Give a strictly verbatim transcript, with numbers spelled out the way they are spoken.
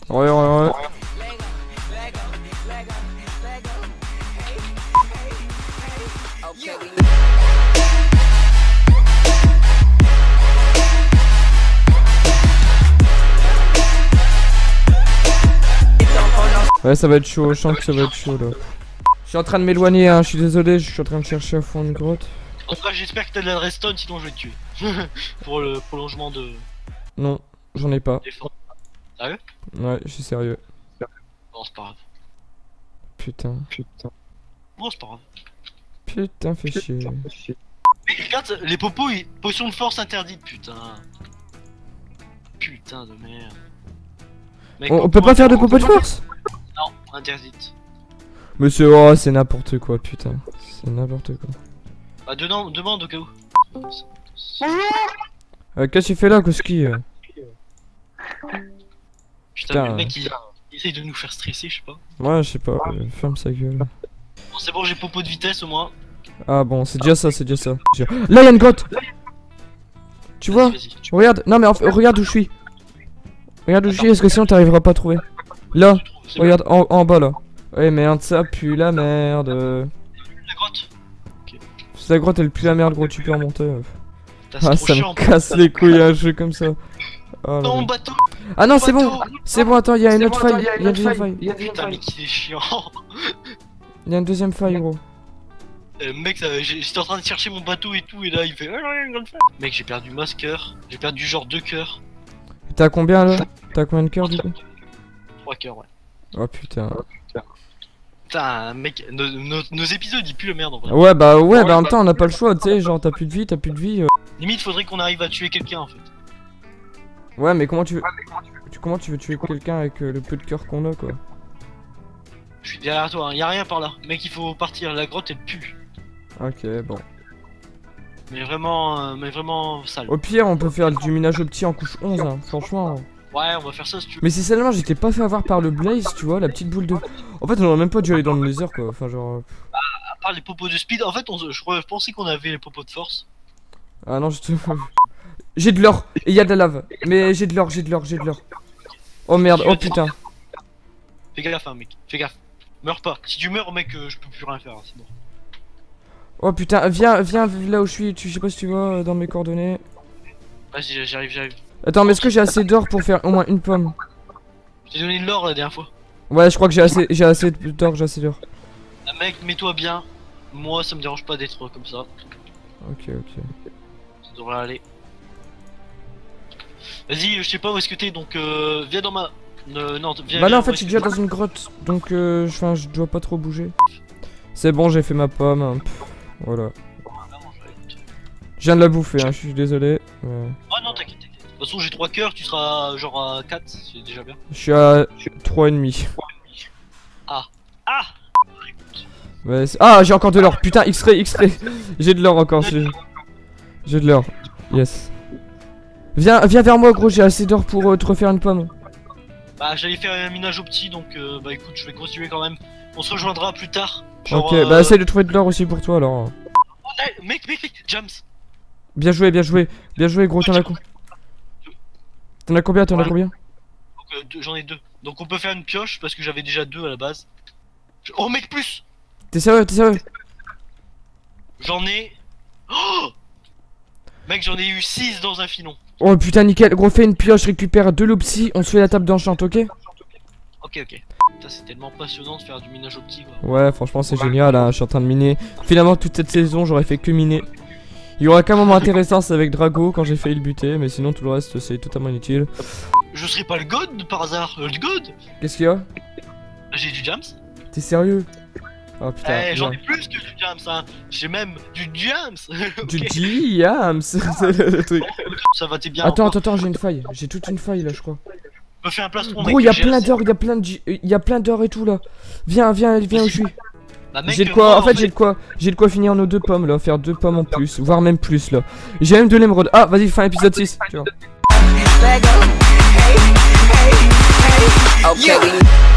Ouais, ouais, ouais. Ouais, ça va être chaud, je sens que ça va être chaud là. Je suis en train de m'éloigner, hein, je suis désolé, je suis en train de chercher à fond une grotte. En tout cas, j'espère que t'as de la redstone, sinon je vais te tuer. Pour le prolongement de. Non, j'en ai pas. Défense. Sérieux? Ouais, je suis sérieux. Non, c'est pas grave. Putain, putain. Bon, c'est pas grave. Putain, fais chier. Mais regarde, les popos, ils... potion de force interdite, putain. Putain de merde. Mec, On, on peut pas faire de popo de force? Non, interdite. Monsieur, oh, c'est n'importe quoi, putain. C'est n'importe quoi. Bah, dedans, demande au cas où. Euh, Qu'est-ce que tu fais là, Koski? Putain, Putain. le mec, il... il essaye de nous faire stresser, je sais pas. Ouais, je sais pas, euh, ferme sa gueule. Bon, c'est bon, j'ai popo de vitesse au moins. Ah bon, c'est déjà ça, c'est déjà ça. Là, y'a une grotte! Tu vois? Regarde, non mais en fait, regarde où je suis. Regarde où je suis, est-ce que sinon t'arriveras pas à trouver? Là, regarde, en, en bas là. Ouais, merde, ça pue la merde. La grotte. Okay. La grotte elle pue la merde, gros, tu peux remonter. Ah, ça chiant, me casse les couilles un jeu comme ça. Oh, non, bateau. Ah non, c'est bon, c'est bon, attends, y'a une autre faille. Y'a une deuxième faille. Putain, mais qui est chiant. Y'a une deuxième faille, gros. Euh, mec, j'étais en train de chercher mon bateau et tout, et là il fait. Mec, j'ai perdu masse cœur. J'ai perdu genre deux cœurs. T'as combien là? T'as combien de cœurs du coup? trois cœurs, ouais. Oh putain. Putain, mec, nos, nos, nos épisodes ils puent la merde en vrai. Ouais, bah ouais, bah en même temps on a pas le choix, tu sais, genre t'as plus de vie, t'as plus de vie. Euh... Limite, faudrait qu'on arrive à tuer quelqu'un en fait. Ouais, mais comment tu veux. Tu, comment tu veux tuer quelqu'un avec euh, le peu de cœur qu'on a quoi? Je suis derrière toi, hein. Y'a rien par là. Mec, il faut partir, la grotte elle pue. Ok, bon. Mais vraiment, euh, mais vraiment sale. Au pire, on peut faire du minage au petit en couche onze, hein, franchement. Ouais, on va faire ça si tu veux. Mais si seulement j'étais pas fait avoir par le blaze, tu vois, la petite boule de. En fait, on aurait même pas dû aller dans le nether quoi, enfin genre. Bah, à part les popos de speed, en fait, on, je, je pensais qu'on avait les popos de force. Ah non, je te. J'ai de l'or, et y'a de la lave. Mais j'ai de l'or, j'ai de l'or, j'ai de l'or. Oh merde, oh putain. Fais gaffe, hein, mec, fais gaffe. Meurs pas. Si tu meurs, mec, euh, je peux plus rien faire, hein, c'est bon. Oh putain, viens, viens là où je suis, tu je sais pas si tu vois dans mes coordonnées. Vas-y, j'arrive, j'arrive. Attends, mais est-ce que j'ai assez d'or pour faire au moins une pomme? Je t'ai donné de l'or la dernière fois. Ouais, je crois que j'ai assez, j'ai assez d'or, j'ai assez d'or. Ah, mec, mets-toi bien. Moi, ça me dérange pas d'être comme ça. Ok, ok. Ça devrait aller. Vas-y, je sais pas où est-ce que t'es, donc euh, viens dans ma... Euh, non, viens, bah là viens, en fait je suis déjà dans une grotte, donc euh, je, je dois pas trop bouger. C'est bon, j'ai fait ma pomme, hein. Pff, voilà. Je viens de la bouffer, hein, je suis désolé. Ouais. Oh non, t'inquiète, t'inquiète. De toute façon, j'ai trois cœurs, tu seras genre à quatre, c'est déjà bien. Je suis à trois et demi. Ah. Ah. Ouais, ah, j'ai encore de l'or, putain, X-ray, X-ray. J'ai de l'or encore, j'ai de l'or. Yes. Viens, viens vers moi gros, j'ai assez d'or pour euh, te refaire une pomme. Bah j'allais faire un minage au petit, donc euh, bah écoute, je vais continuer quand même. On se rejoindra plus tard. Genre, ok, euh... bah essaye de trouver de l'or aussi pour toi alors. Oh, hey, mec, mec, mec, James. Bien joué, bien joué, bien joué gros, t'en as combien? T'en as combien, t'en as combien? euh, J'en ai deux. Donc on peut faire une pioche parce que j'avais déjà deux à la base. Oh mec, plus. T'es sérieux, t'es sérieux? J'en ai... Oh mec, j'en ai eu six dans un filon. Oh putain, nickel, gros, fais une pioche, récupère deux loupsis, on se fait la table d'enchant, ok? Ok, ok. Putain, c'est tellement passionnant de faire du minage au petit quoi. Ouais, franchement, c'est génial, hein, je suis en train de miner. Finalement, toute cette saison, j'aurais fait que miner. Il y aura qu'un moment intéressant, c'est avec Drago quand j'ai failli le buter, mais sinon tout le reste c'est totalement inutile. Je serais pas le god par hasard, le god. Qu'est-ce qu'il y a? J'ai du jams. T'es sérieux? Oh putain. Eh, j'en ai plus que du jams, hein. J'ai même du jams. Du jams, c'est le truc. Ça va, t'es bien. Attends, attends, attends, j'ai une faille. J'ai toute une faille là, je crois. Me fais un plastron. Gros, il y a plein d'or, il y a plein de, il y a plein d'or et tout là. Viens, viens, viens où je suis. Bah, j'ai de quoi, moi, en fait, fait... j'ai de quoi, j'ai de quoi finir nos deux pommes là, faire deux pommes en plus, voire même plus là. J'ai même de l'émeraude. Ah, vas-y, fin épisode six, tu vois. Okay.